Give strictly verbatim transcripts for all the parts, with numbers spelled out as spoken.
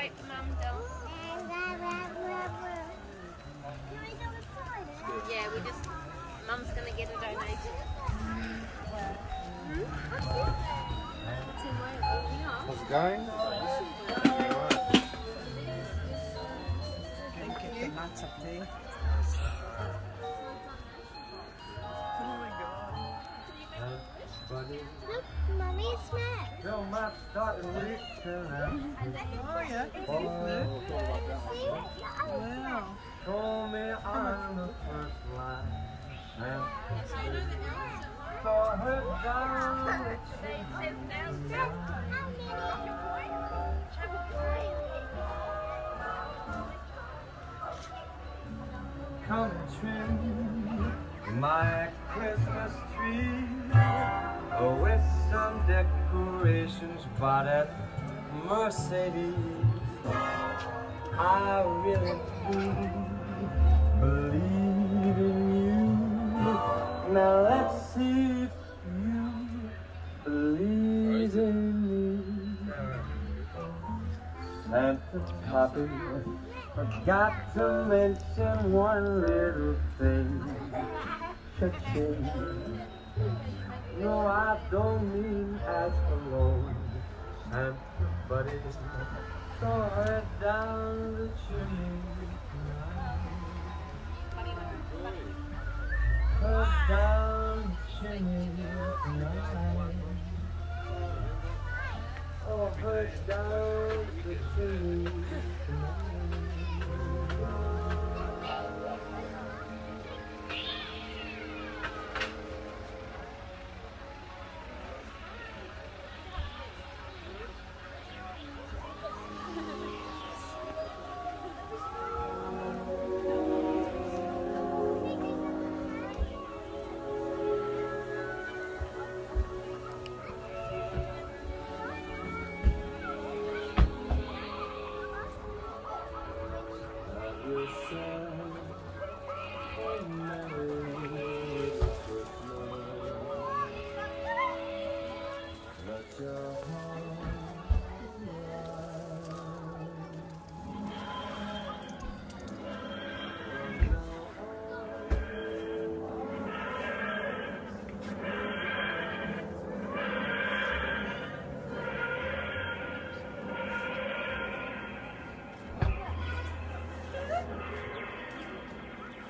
wait for Mum, don't. Yeah, we just, Mum's going to get a donation. Hmm? How's it going? Get the nuts up there. Look, Mummy, smack. Bill might start to leak tonight. Oh yeah. Oh, Wow. told me on the first line. And saw her down the come trim my Christmas tree with some decorations bought at Mercedes. I really do believe in you. Now let's see if you believe in me. Santa Poppy forgot to mention one little thing. Cha-ching. No, I don't mean as alone. Santa buddy saw her down the chimney. Her down the chimney tonight. Oh, her down the chimney tonight.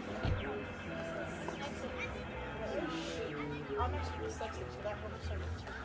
I'm actually receptive to that one.